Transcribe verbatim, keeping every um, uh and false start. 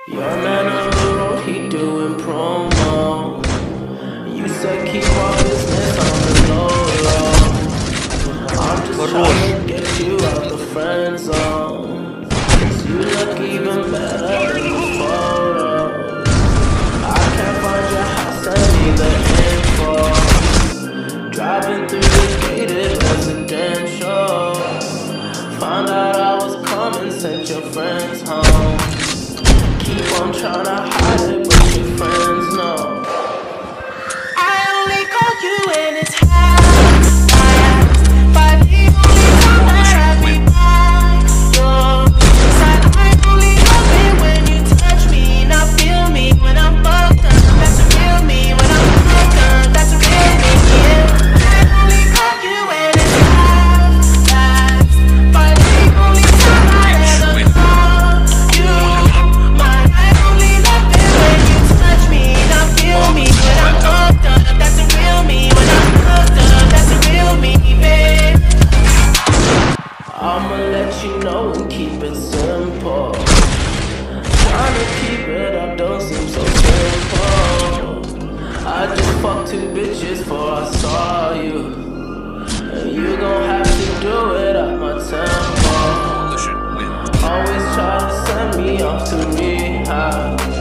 Your man on the road, he doing promo. You said keep our business on the low, low. I'm just trying to get you out the friend zone, 'cause you look even better in the photos. I can't find your house, send me the info. Driving through the gated residential, found out I was coming, sent your friends home. Keep on trying to hide it, but your friends know. I only call you when it's half past five. The only time that I be by your side. I only love it when you touch me, not feel me when I'm fucked up. That's a real me when I'm fucked up. That's a real me, yeah. I only call you when it's half past five. The only time I ever call you mine. I only love it when you touch me, not feel me when I'm fucked up. That's a real me when I'm fucked up. That's a real me, babe. I'ma let you know and keep it simple. Trying to keep it up don't seem so simple. I just fucked two bitches before I saw you, and you gon' have to do it at my tempo. Always try to send me off to rehab.